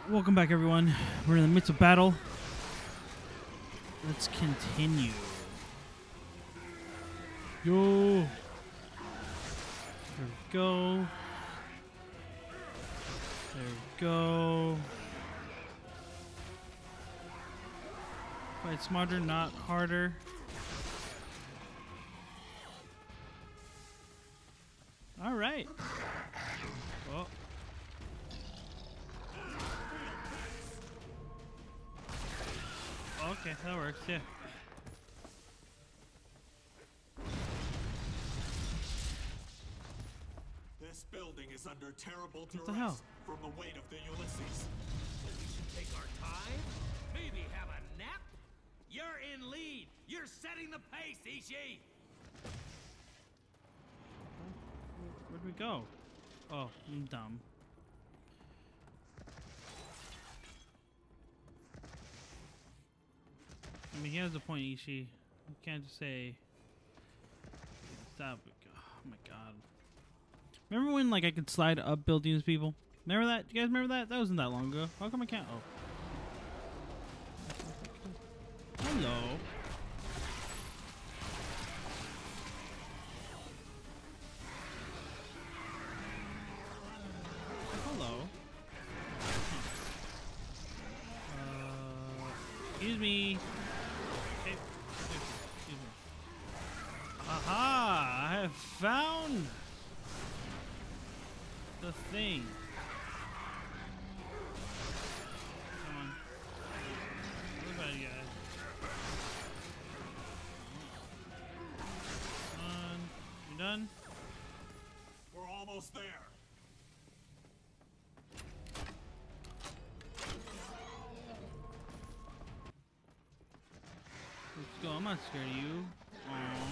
Welcome back, everyone. We're in the midst of battle. Let's continue. Yo. There we go. There we go. Fight smarter, not harder. All right. Oh. Okay, that works, yeah. This building is under terrible duress What the hell? from the weight of the Ulysses. We should take our time, maybe have a nap. You're in lead. You're setting the pace, Ishii. Where'd we go? Oh, I'm dumb. I mean, he has a point, Ishii. You can't just say... Stop. Oh my god. Remember when, like, I could slide up buildings, people? Remember that? You guys remember that? That wasn't that long ago. How come I can't? Oh. Hello. Hello. Excuse me. Hey, excuse me. Aha! I have found the thing. Come on. What about you guys? Come on. You done? We're almost there. Let's go. I'm not scared of you. Aww.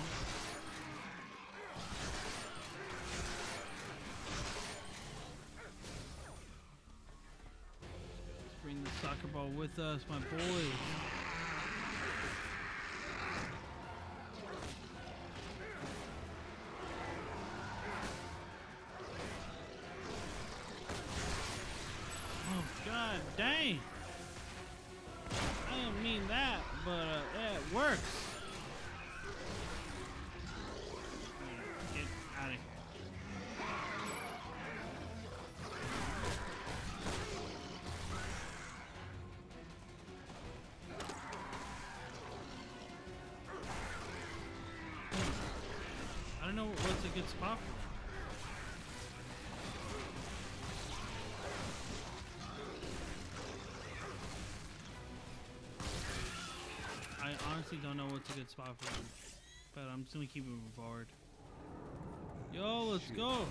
Let's bring the soccer ball with us, my boys. Oh, god dang. I didn't mean that, but yeah, it works. Get out of here. I don't know what's a good spot for that. I honestly don't know what's a good spot for them, but I'm just gonna keep moving forward. Yo, let's go.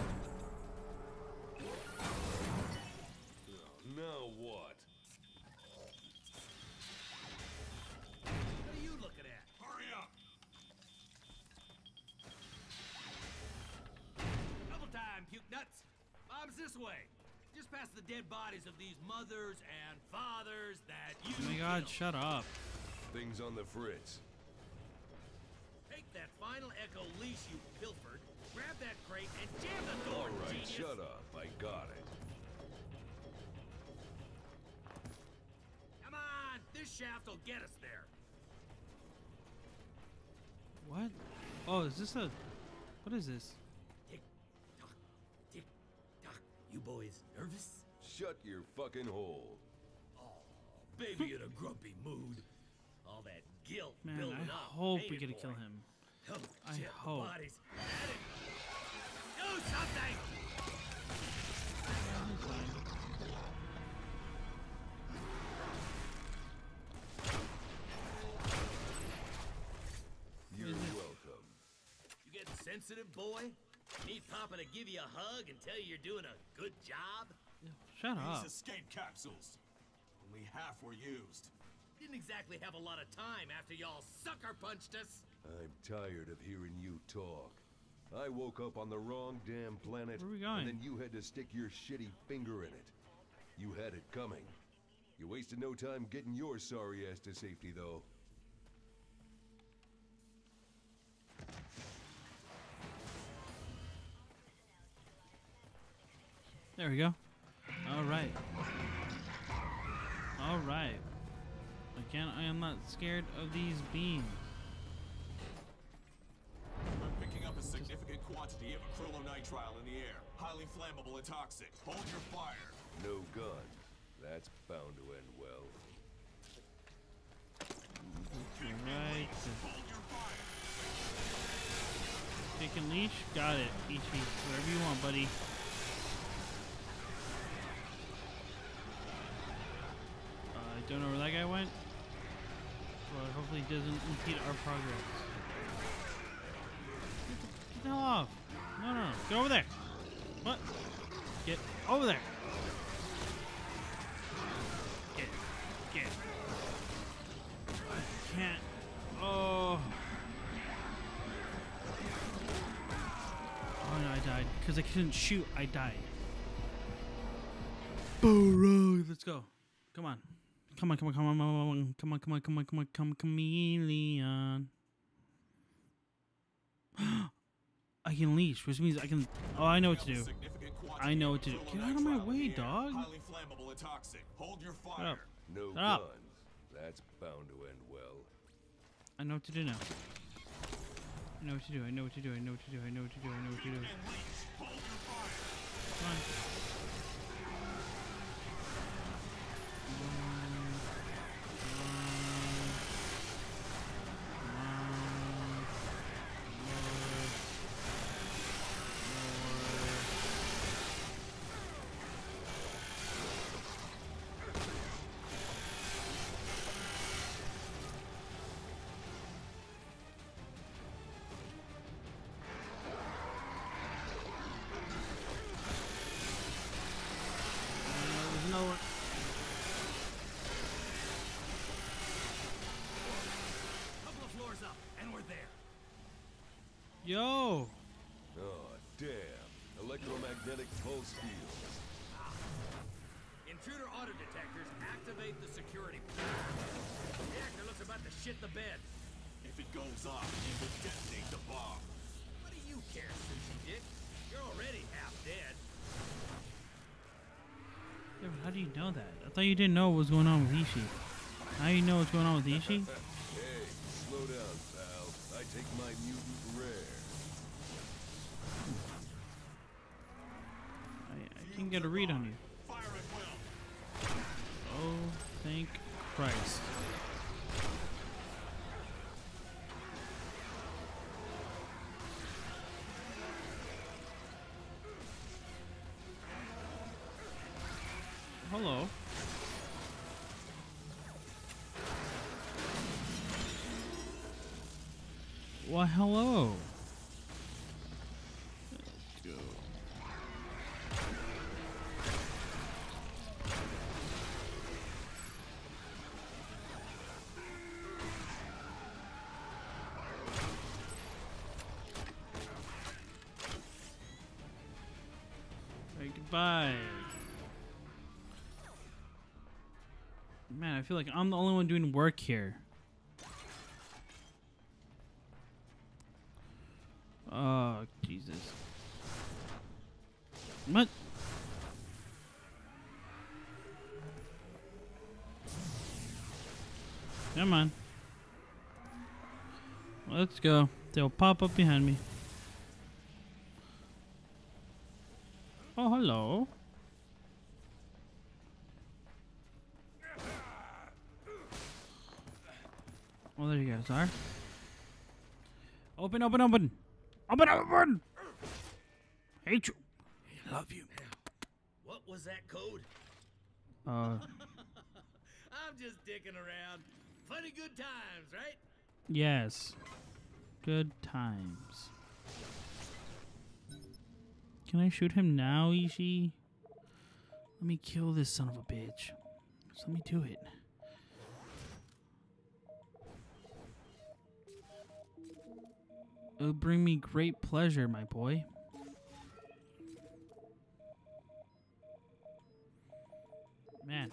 Now what? What are you looking at? Hurry up! Double time, puke nuts. Bob's this way. Just past the dead bodies of these mothers and fathers that you Oh my god, killed. shut up. Things on the fritz. Take that final Echo leash you pilfered, grab that crate, and jam the door, All right, genius. shut up. I got it. Come on, this shaft will get us there. What? Oh, is this a... What is this? Tick tock, tick tock. You boys nervous? Shut your fucking hole. Oh, baby in a grumpy mood. All that guilt Man, building I up. hope ain't we it, get to boy? kill him. Oh, I shit, the hope. bodies. At it. Do something! You're welcome. You getting sensitive, boy? Need Papa to give you a hug and tell you you're doing a good job? Shut up. These escape capsules. Only half were used. Didn't exactly have a lot of time after y'all sucker punched us. I'm tired of hearing you talk. I woke up on the wrong damn planet, Where are we going? and then you had to stick your shitty finger in it. You had it coming. You wasted no time getting your sorry ass to safety, though. There we go. All right. Alright. Again, I am not scared of these beams. We're picking up a significant quantity of acrylonitrile in the air. Highly flammable and toxic. Hold your fire. No gun. That's bound to end well. Right. Hold your fire. Take and leash? Got it. Ishi. Whatever you want, buddy. I don't know where that guy went. But hopefully it doesn't impede our progress. Get the hell off. No, no, no. Get over there. What? Get over there. Get. I can't. Oh. Oh no, I died. Because I couldn't shoot, I died. Boo, let's go. Come on. Come on. Chameleon. I can leash, which means I can. Oh, I know what to do. I know what to do. Get out of my way, dog. Highly flammable and toxic. Hold your Shut fire. up. No Shut up. guns. That's bound to end well. I know what to do now. I know what to do. I know what to do. I know what to do. I know what to do. I know what to do. And leash. Hold your fire. Come on. Couple of floors up, and we're there. Yo! Oh, damn. Electromagnetic pulse fields. Intruder auto detectors activate the security. The reactor looks about to shit the bed. If it goes off, it will detonate the bomb. What do you care, Sushi Dick? You're already half dead. Yeah, but how do you know that? I thought you didn't know what was going on with Ishi. Now you know what's going on with Ishi? Hey, slow down, pal. I take my mutant rare. I can get a read on you. Fire at will. Oh, thank Christ. Hello. Well, hello. Let's go. Say goodbye. Man, I feel like I'm the only one doing work here. Oh, Jesus. What? Come on. Let's go. They'll pop up behind me. Oh, hello. Oh, there you guys are. Open, open, open. Open, open. Hate you. Love you. What was that code? Uh, I'm just dicking around. Funny good times, right? yes. Good times. Can I shoot him now, Ishi? Let me kill this son of a bitch. Just let me do it. It'll bring me great pleasure, my boy. Man,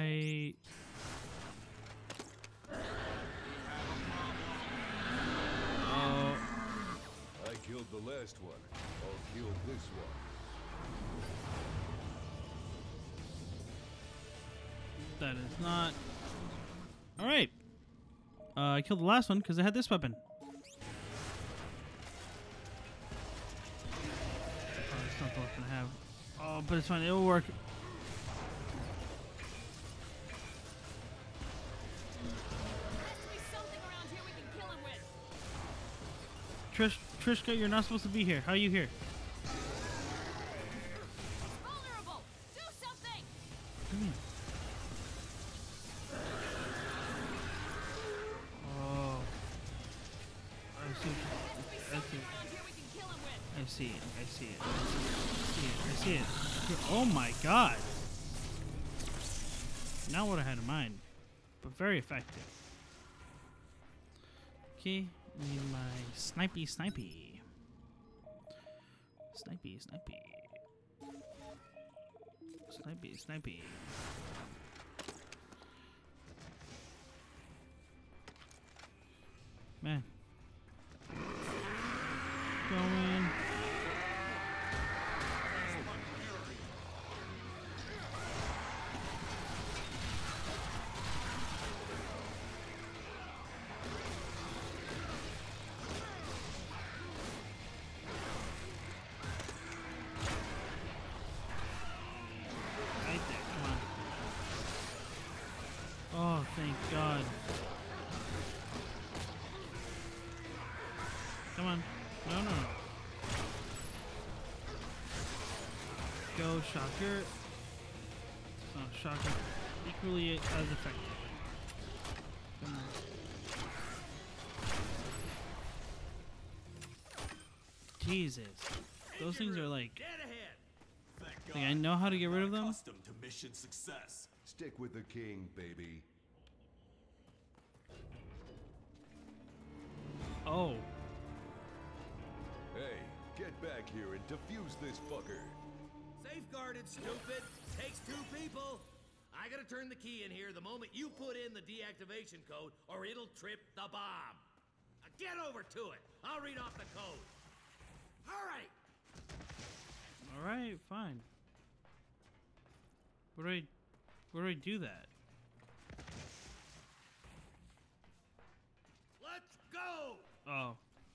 Oh. I killed the last one. I'll kill this one. That is not. All right. I killed the last one because I had this weapon. Oh, that's not the weapon I have. Oh, but it's fine. It will work. Trishka, you're not supposed to be here. How are you here? Vulnerable. Do something. Oh. I see. I see. Around here we can kill him with. I see it. I see it. I see it. Oh my god. Not what I had in mind, but very effective. Okay, need my snipey. Snipey. Man. Go in. Right there, come on. Oh, thank God. Come on. No. Go, Shocker. Oh, Shocker. Equally as effective. Come on. Jesus. Those things are like... Dead ahead. Thank Like, I God. know how to get rid of them. Accustomed to mission success. Stick with the king, baby. Oh. Hey, get back here and defuse this fucker. Safeguarded, stupid. Takes two people. I gotta turn the key in here the moment you put in the deactivation code, or it'll trip the bomb. Now get over to it. I'll read off the code. All right. Alright, fine. Where do I do that? Let's go. Oh.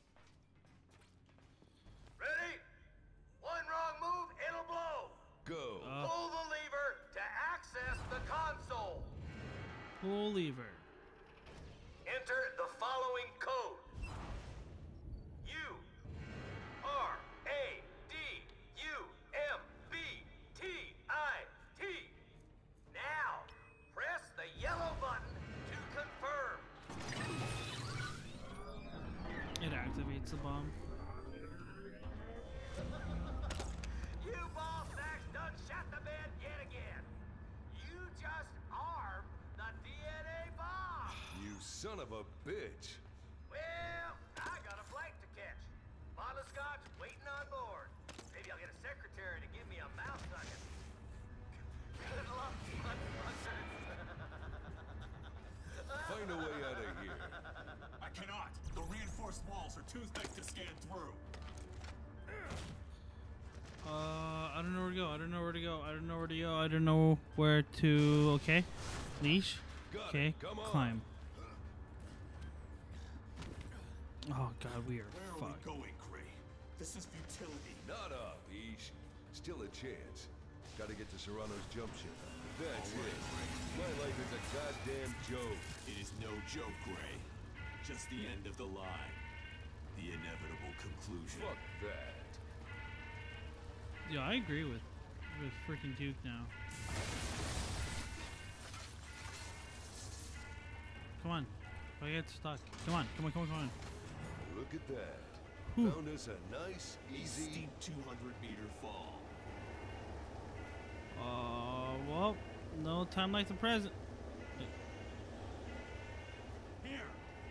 Ready? One wrong move, it'll blow. Go. Pull the lever to access the console. Pull lever. Enter the following code. URADUMBTIT. Now, press the yellow button to confirm. It activates the bomb. You ball sacks done shot the bed yet again. You just armed the DNA bomb. You son of a bitch. Well, I got a flight to catch. Bottle of scotch waiting on board. Maybe I'll get a secretary to give me a mouth sucking. Good luck, motherfuckers. Find a way out of here. I cannot. The reinforced walls are too thick to scan through. I don't know where to go. I don't know where to go. I don't know where to go. I don't know where to. Okay. Leash. Got Okay. it. Come on. Climb. Oh god, we are Where are fucked. we going, Gray? This is futility. Not up, Ish. Still a chance. Gotta get to Serrano's jump ship. That's it. My life is a goddamn joke. It is no joke, Gray. Just the end of the line. The inevitable conclusion. Fuck that. Yeah, I agree with freaking Duke now. Come on. I get stuck. Come on. Look at that. Whew. Found us a nice, A easy... steep 200-meter fall. Well, no time like the present. Here.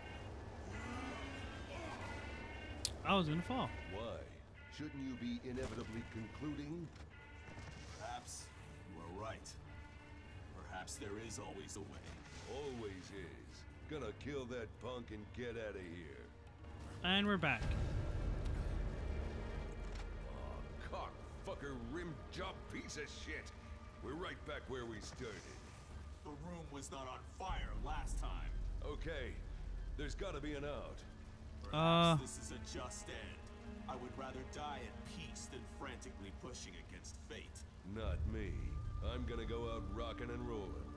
I was gonna fall. Why? Shouldn't you be inevitably concluding? Perhaps you are right. Perhaps there is always a way. Always is. Gonna kill that punk and get out of here. And we're back. Cockfucker rim job piece of shit. We're right back where we started. the room was not on fire last time. Okay, there's gotta be an out. Perhaps this is a just end. I would rather die at peace than frantically pushing against fate. Not me. I'm gonna go out rocking and rolling.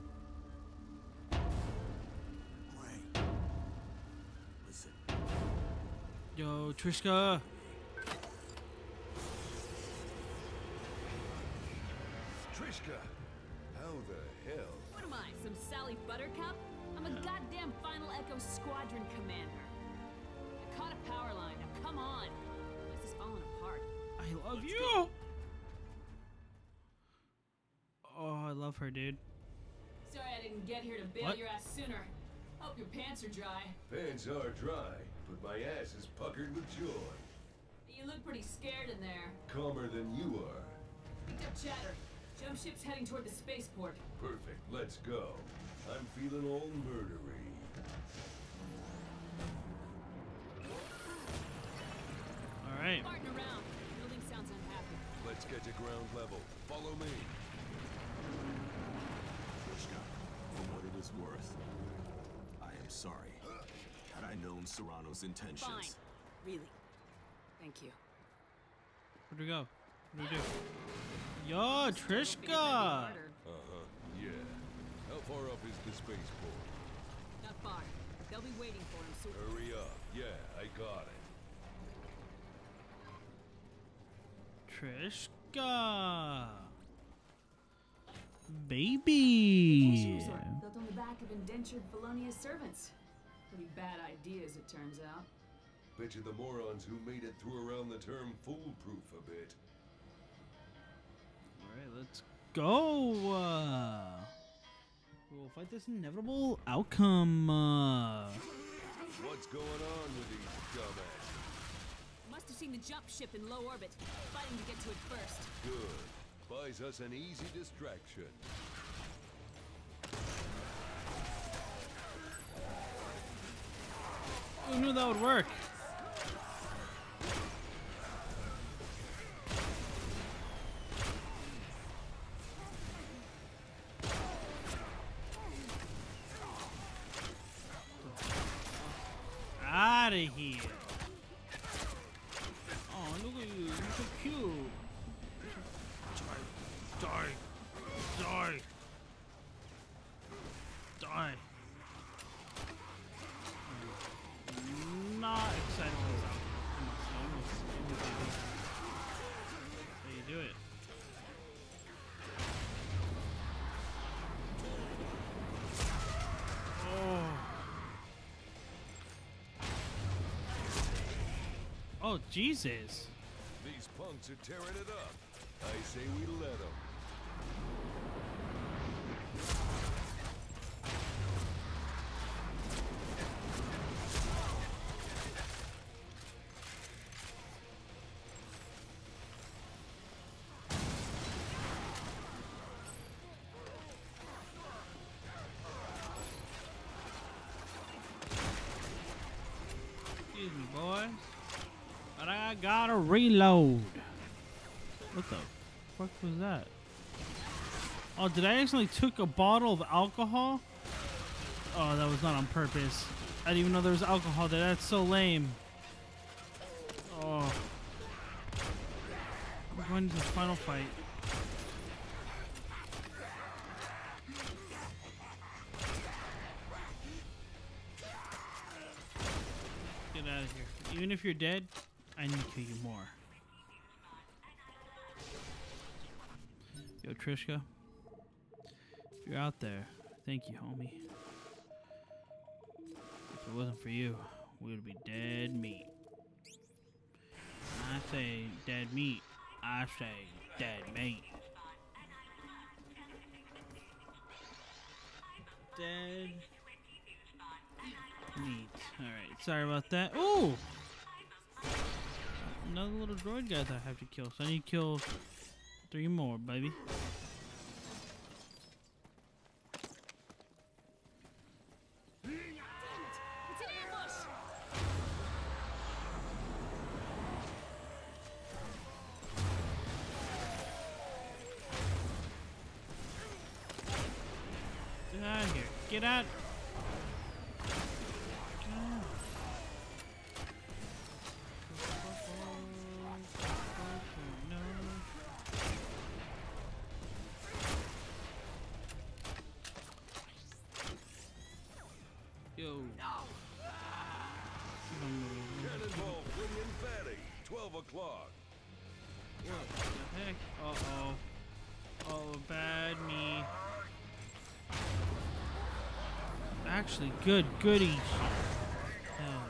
Ray. Listen. Yo, Trishka. Trishka! How the hell? What am I, some Sally Buttercup? I'm a goddamn Final Echo Squadron commander. I caught a power line. Now come on. This is falling apart. I love you. Oh, I love her, dude. Sorry I didn't get here to bail What? your ass sooner. Hope your pants are dry. Pants are dry, but my ass is puckered with joy. You look pretty scared in there. Calmer than you are. Picked up chatter. Jump ship's heading toward the spaceport. Perfect, let's go. I'm feeling all murdery. All right. Farting around. Building sounds unhappy. Let's get to ground level. Follow me. Trishka, for what it is worth, I am sorry. Had I known Serrano's intentions. Fine. Really. Thank you. Where'd we go? What do we do? Yo, Trishka. Uh-huh, yeah. How far up is the spaceport? Not far. They'll be waiting for him soon. Hurry up. Yeah, I got it. Trishka. Baby. Resort built on the back of indentured felonious servants. Pretty bad ideas, it turns out. Bet you the morons who made it threw around the term foolproof a bit. Alright, let's go. We'll fight this inevitable outcome. What's going on with these dumbasses? Must have seen the jump ship in low orbit, fighting to get to it first. Good. Buys us an easy distraction. Who knew that would work? Out of here. Oh, look at you. You're so cute. Die. Die. Die. Not excited for this outcome. How you do it? Oh, Jesus. These punks are tearing it up. I say we let them. Excuse me, boys. But I gotta reload. What the fuck was that? Oh, did I actually took a bottle of alcohol? Oh, that was not on purpose. I didn't even know there was alcohol there. That's so lame. Oh. I'm going to the final fight. Get out of here. Even if you're dead, I need to kill you more. Yo, Trishka. If you're out there, thank you, homie. If it wasn't for you, we would be dead meat. When I say dead meat, I say dead meat. Dead meat. Alright, sorry about that. Ooh! Another little droid guy that I have to kill. So I need to kill 3 more, baby. It's an ambush! What the Get out of here. Get out. Yo. Cannonball flinging fatty. 12 o'clock. What the heck? Uh-oh. Oh, bad me. Actually, good goodies. Hell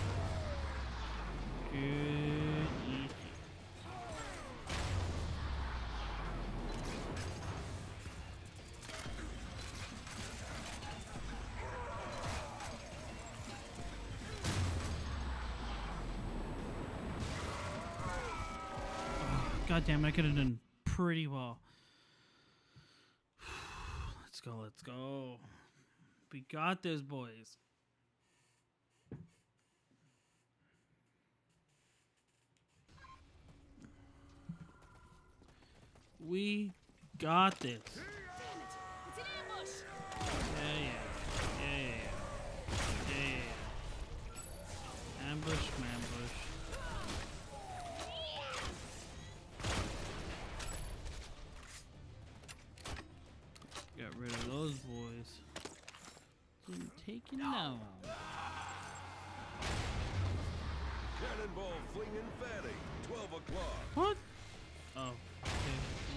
yeah. Good. God damn it, I could have done pretty well. Let's go, let's go. We got this, boys. We got this. Damn it! It's an ambush! Yeah. Ambush, mambush. Got rid of those boys. Been taken down. Cannonball flinging fatty. 12 o'clock. What? Oh, okay.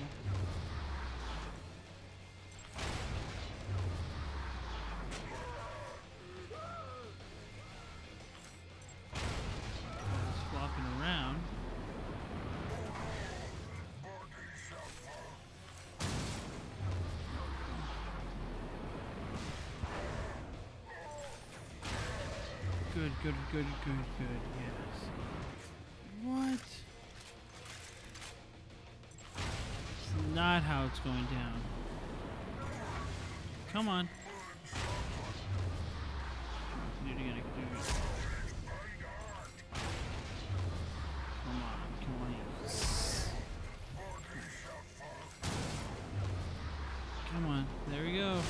Just flopping around. Good, yes. What? It's not how it's going down. Come on. Do it again. Come on. Come on. There we go.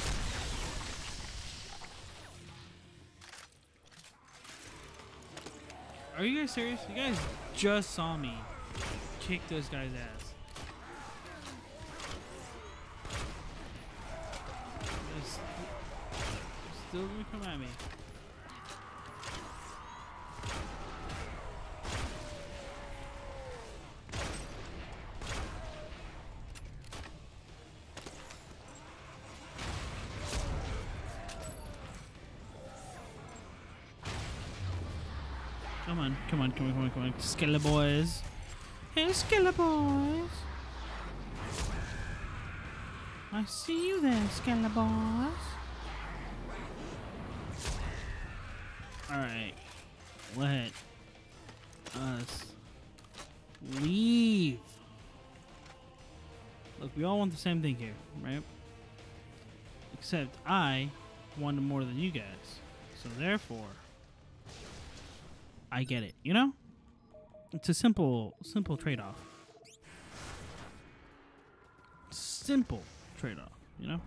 Are you guys serious? You guys just saw me kick those guys' ass. They're still gonna come at me. Come on. Skella boys. Hey, Skella boys. I see you there, Skella boys. Alright. Let us leave. Look, we all want the same thing here, right? Except I wanted more than you guys. So therefore, I get it, you know? It's a simple trade-off. Simple trade-off, you know?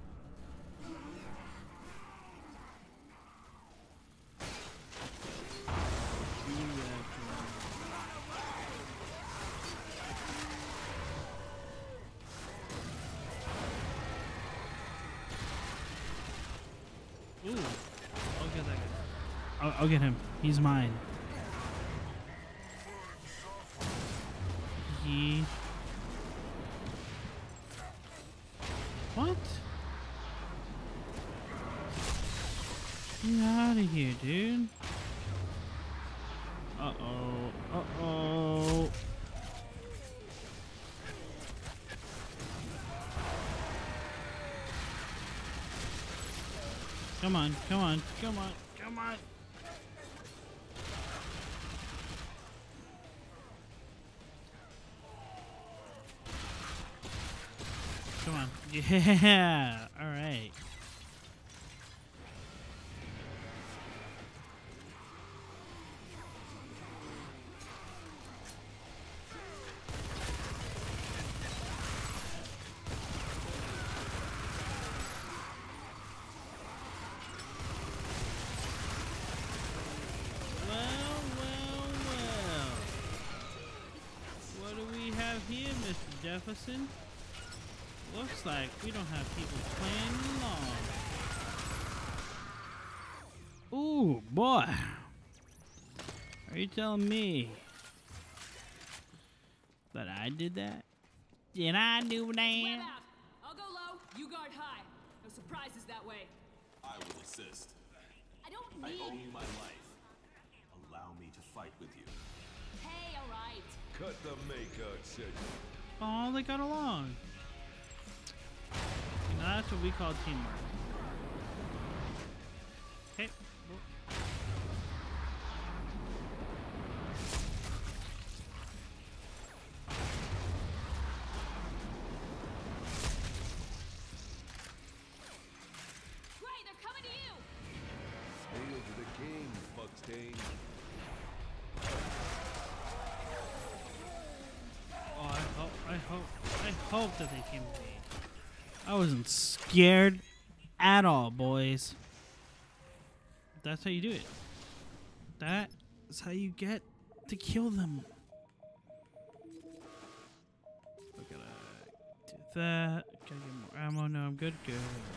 Ooh, I'll get that guy. I'll get him. He's mine. What? Get out of here, dude. Uh-oh. Come on. Come on. Yeah. All right. here, Mr. Jefferson? Looks like we don't have people playing along. Ooh, boy. Are you telling me that I did that? Did I do Web that? out. I'll go low, you guard high. No surprises that way. I will assist. I don't I owe need... you my life. Allow me to fight with you. Hey, alright. Cut the makeout session. Oh, they got along. Now that's what we call teamwork. Okay. Great, they're coming to you. Hail to the king, Buckstain. Oh, I hope that they came to me. I wasn't scared at all, boys. That's how you do it. That is how you get to kill them. We're gonna do that. Gotta get more ammo. No, I'm good. Good.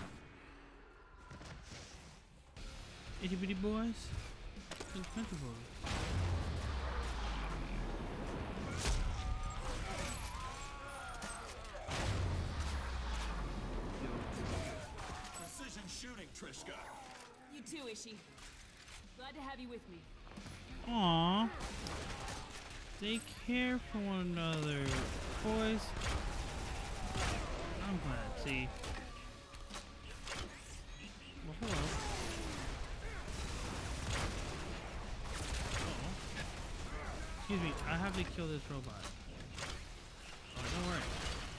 Itty bitty boys. Uncomfortable. Precision shooting, Trishka. You too, Ishi. Glad to have you with me. Aww. They care for one another, boys. I'm glad. See. Well, hello. Uh-oh. Excuse me. I have to kill this robot. Oh, don't worry.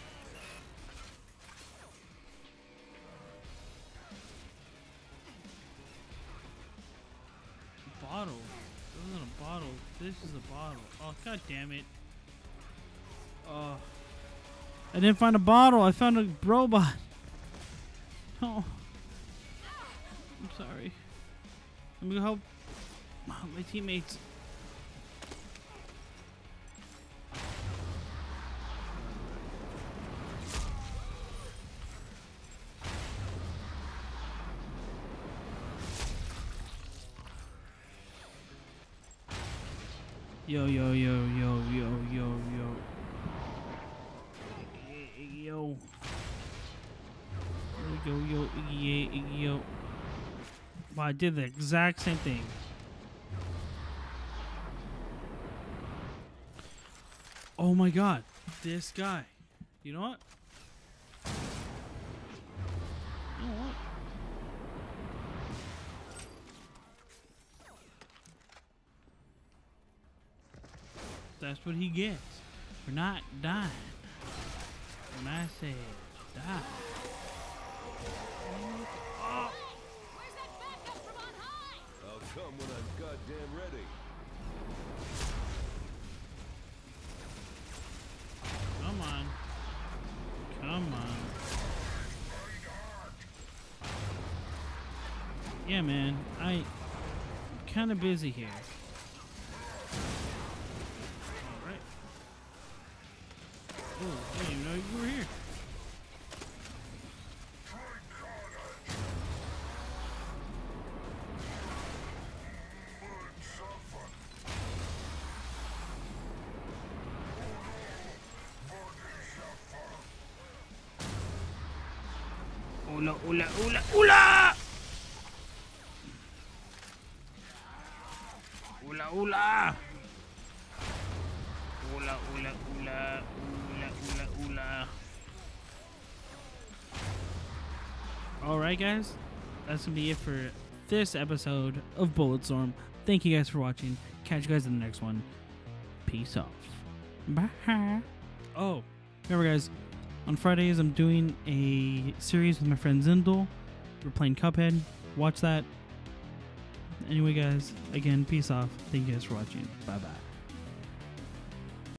Bottle. This isn't a bottle. This is a bottle. Oh, god damn it. Oh. I didn't find a bottle. I found a robot. Oh. I'm sorry. I'm gonna help my teammates. Yo, yo, yo, yo, yo, yo, yo. Yo. Yo, yo, yeah, yo. Wow, I did the exact same thing. Oh my god. This guy. You know what? You know what? That's what he gets for not dying when I said die. Oh. Where's that backup from on high? I'll come when I'm goddamn ready. Come on. Come on. Yeah, man. I'm kind of busy here. Alright. Oh, I didn't even know you were here. Hola, hola, hola, hola! Hola, hola! Hola, hola, hola, hola, hola, hola. Alright, guys. That's gonna be it for this episode of Bulletstorm. Thank you guys for watching. Catch you guys in the next one. Peace off. Bye. Oh, remember, guys. On Fridays, I'm doing a series with my friend Zindel. We're playing Cuphead. Watch that. Anyway, guys, again, peace off. Thank you guys for watching. Bye-bye.